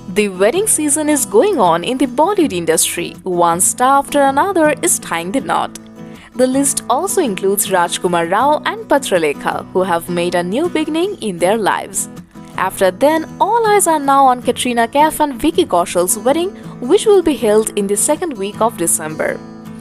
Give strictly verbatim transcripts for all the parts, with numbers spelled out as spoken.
The wedding season is going on in the Bollywood industry. One star after another is tying the knot. The list also includes Rajkumar Rao and Patralekha, who have made a new beginning in their lives. After then, all eyes are now on Katrina Kaif and Vicky Kaushal's wedding, which will be held in the second week of December.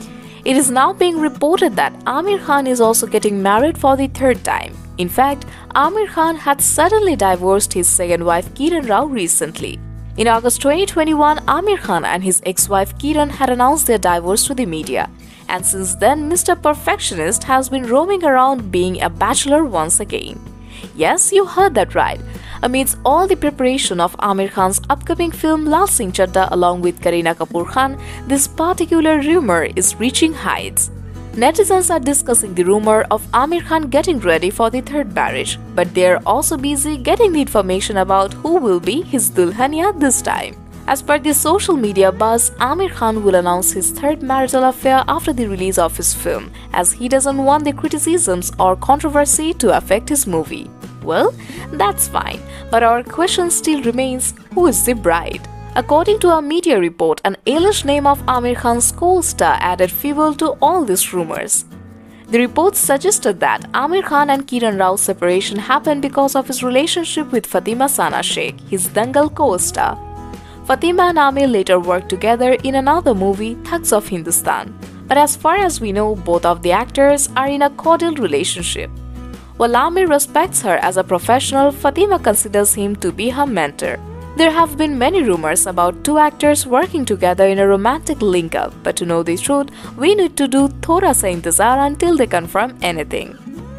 It is now being reported that Aamir Khan is also getting married for the third time. In fact, Aamir Khan had suddenly divorced his second wife Kiran Rao recently. In August twenty twenty-one, Aamir Khan and his ex-wife Kiran had announced their divorce to the media. And since then, Mister Perfectionist has been roaming around being a bachelor once again. Yes, you heard that right. Amidst all the preparation of Aamir Khan's upcoming film Laal Singh Chaddha along with Kareena Kapoor Khan, this particular rumor is reaching heights. Netizens are discussing the rumor of Aamir Khan getting ready for the third marriage, but they are also busy getting the information about who will be his Dulhania this time. As per the social media buzz, Aamir Khan will announce his third marital affair after the release of his film, as he doesn't want the criticisms or controversy to affect his movie. Well, that's fine, but our question still remains, who is the bride? According to a media report, an A-list name of Aamir Khan's co-star added fuel to all these rumors. The report suggested that Aamir Khan and Kiran Rao's separation happened because of his relationship with Fatima Sana Sheikh, his Dangal co-star. Fatima and Aamir later worked together in another movie, Thugs of Hindustan. But as far as we know, both of the actors are in a cordial relationship. While Aamir respects her as a professional, Fatima considers him to be her mentor. There have been many rumors about two actors working together in a romantic link-up, but to know the truth, we need to do thoda sa intezar until they confirm anything.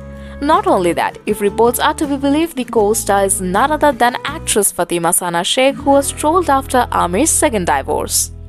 Not only that, if reports are to be believed, the co-star is none other than actress Fatima Sana Sheikh, who was trolled after Aamir's second divorce.